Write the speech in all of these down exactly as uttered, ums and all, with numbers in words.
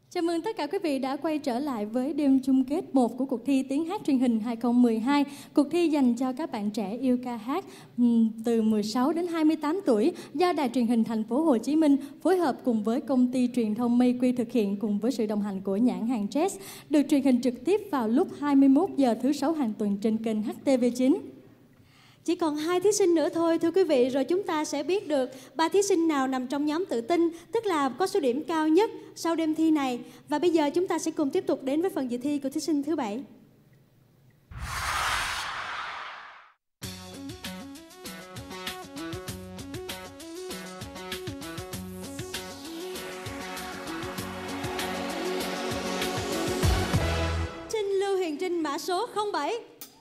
Chào mừng tất cả quý vị đã quay trở lại với đêm chung kết một của cuộc thi tiếng hát truyền hình hai không một hai. Cuộc thi dành cho các bạn trẻ yêu ca hát từ mười sáu đến hai mươi tám tuổi do Đài Truyền hình Thành phố Hồ Chí Minh phối hợp cùng với công ty truyền thông Mayque thực hiện cùng với sự đồng hành của nhãn hàng Jazz, được truyền hình trực tiếp vào lúc hai mươi mốt giờ thứ sáu hàng tuần trên kênh H T V chín. Chỉ còn hai thí sinh nữa thôi thưa quý vị, rồi chúng ta sẽ biết được ba thí sinh nào nằm trong nhóm tự tin, tức là có số điểm cao nhất sau đêm thi này. Và bây giờ chúng ta sẽ cùng tiếp tục đến với phần dự thi của thí sinh thứ bảy. Xin Lưu Huyền Trinh mã số không bảy.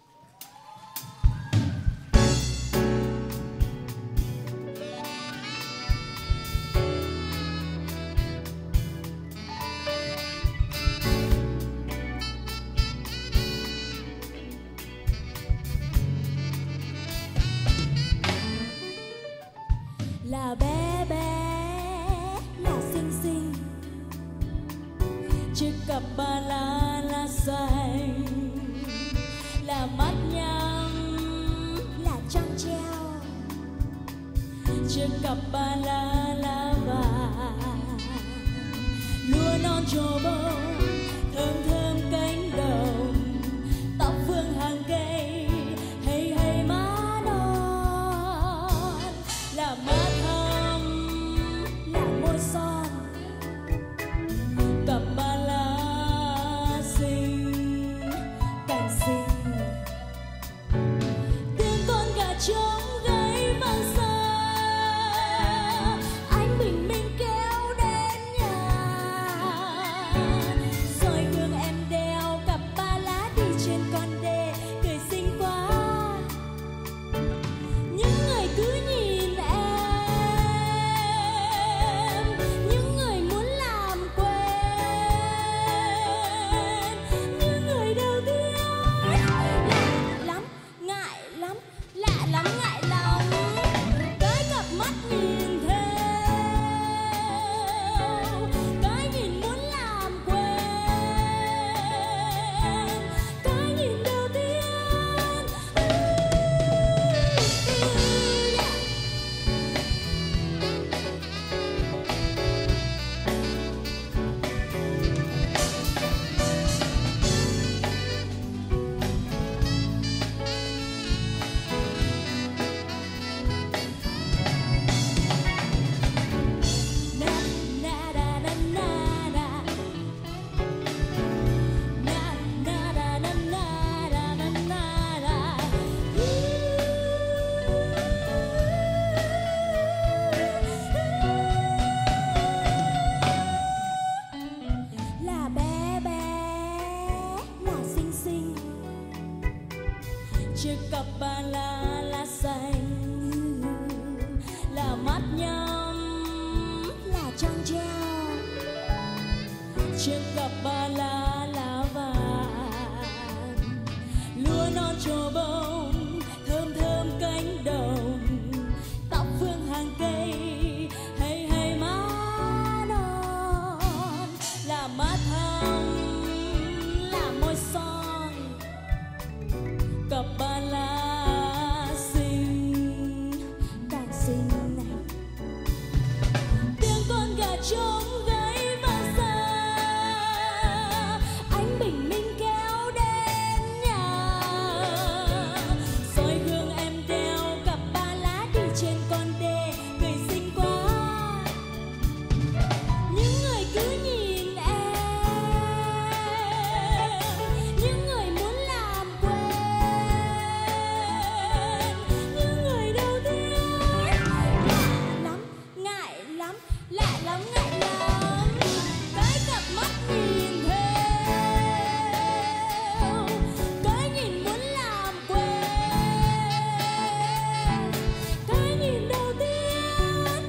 Là bé bé, là xinh xinh, chiếc cặp ba la lá xanh, là mắt nhắm, là trăng treo, chiếc cặp ba la lá vàng, lúa non trổ bông, thơm thơm cánh đồng, tóc phương hàng cây, hay hay má non, là má son, cặp ba lá xinh càng xinh, tiếng con gà trống gáy vang xa, anh bình minh kéo đến nhà, rồi hương em đeo cặp ba lá đi trên con đê, cười xinh quá. Những người cứ nhìn chiếc cặp ba la lá xanh, là mắt nhắm, là trăng treo, chiếc cặp ba la lá vàng, lúa non trổ bông, thơm thơm cánh đồng, tóc phương hàng cây, hay hay má non, là má thắm, là môi son, cặp ba lá xinh càng xinh này, tiếng con gà trống gáy vang xa, ánh bình minh kéo đến nhà, rồi hương em đeo cặp ba lá đi trên con đê, cười xinh quá. Những người cứ nhìn em, những người muốn làm quen, những người đầu tiên lạ lắm, ngại lắm, lạ lắm, ngại lắm, cái cặp mắt nhìn theo, cái nhìn muốn làm quen, cái nhìn đầu tiên.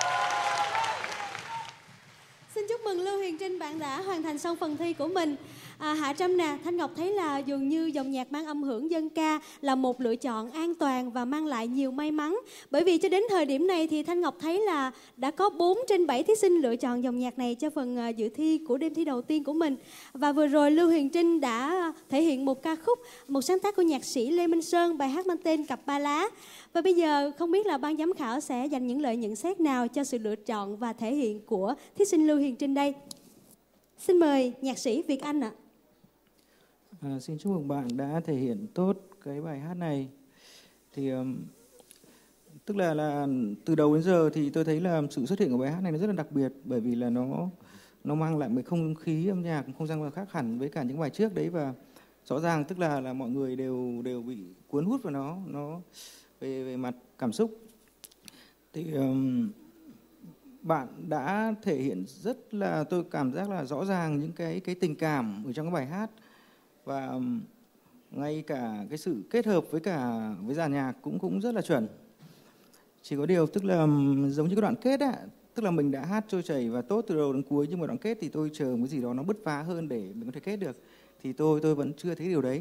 Xin chúc mừng Lưu Huyền Trinh, bạn đã hoàn thành xong phần thi của mình. À, Hạ Trâm nè, Thanh Ngọc thấy là dường như dòng nhạc mang âm hưởng dân ca là một lựa chọn an toàn và mang lại nhiều may mắn. Bởi vì cho đến thời điểm này thì Thanh Ngọc thấy là đã có bốn trên bảy thí sinh lựa chọn dòng nhạc này cho phần uh, dự thi của đêm thi đầu tiên của mình. Và vừa rồi Lưu Huyền Trinh đã thể hiện một ca khúc, một sáng tác của nhạc sĩ Lê Minh Sơn, bài hát mang tên Cặp Ba Lá. Và bây giờ không biết là ban giám khảo sẽ dành những lời nhận xét nào cho sự lựa chọn và thể hiện của thí sinh Lưu Huyền Trinh đây. Xin mời nhạc sĩ Việt Anh ạ. À, xin chúc mừng bạn đã thể hiện tốt cái bài hát này. Thì um, tức là là từ đầu đến giờ thì tôi thấy là sự xuất hiện của bài hát này nó rất là đặc biệt, bởi vì là nó nó mang lại một không khí âm nhạc, không gian khác hẳn với cả những bài trước đấy, và rõ ràng tức là là mọi người đều đều bị cuốn hút vào nó, nó về về mặt cảm xúc. Thì um, bạn đã thể hiện rất là, tôi cảm giác là rõ ràng những cái cái tình cảm ở trong cái bài hát, và um, ngay cả cái sự kết hợp với cả với dàn nhạc cũng cũng rất là chuẩn. Chỉ có điều tức là um, giống như cái đoạn kết á, tức là mình đã hát trôi chảy và tốt từ đầu đến cuối, nhưng mà đoạn kết thì tôi chờ một cái gì đó nó bứt phá hơn để mình có thể kết được. Thì tôi tôi vẫn chưa thấy điều đấy.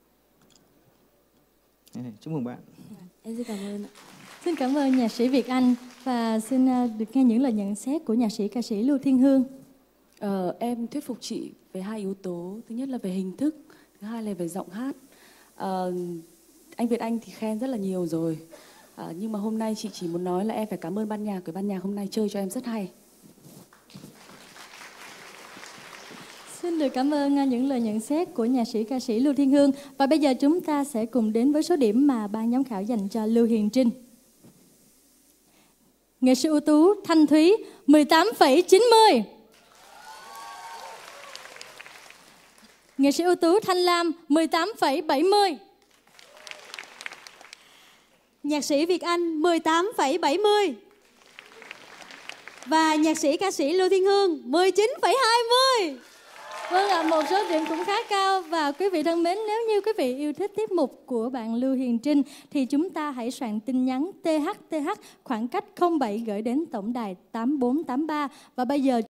Chúc mừng bạn. Em xin cảm ơn ạ. Xin cảm ơn nhạc sĩ Việt Anh và xin được nghe những lời nhận xét của nhạc sĩ ca sĩ Lưu Thiên Hương. Ờ, em thuyết phục chị về hai yếu tố. Thứ nhất là về hình thức, thứ hai là về giọng hát. Ờ, anh Việt Anh thì khen rất là nhiều rồi. À, nhưng mà hôm nay chị chỉ muốn nói là em phải cảm ơn ban nhạc, cái ban nhạc hôm nay chơi cho em rất hay. Xin được cảm ơn những lời nhận xét của nhạc sĩ ca sĩ Lưu Thiên Hương. Và bây giờ chúng ta sẽ cùng đến với số điểm mà ban giám khảo dành cho Lưu Huyền Trinh. Nghệ sĩ ưu tú Thanh Thúy mười tám phẩy chín mươi. Nghệ sĩ ưu tú Thanh Lam mười tám phẩy bảy mươi. Nhạc sĩ Việt Anh mười tám phẩy bảy mươi. Và nhạc sĩ ca sĩ Lưu Thiên Hương mười chín phẩy hai mươi. Vâng ạ, à, một số điểm cũng khá cao. Và quý vị thân mến, nếu như quý vị yêu thích tiết mục của bạn Lưu Huyền Trinh thì chúng ta hãy soạn tin nhắn T H T H khoảng cách không bảy gửi đến tổng đài tám bốn tám ba. Và bây giờ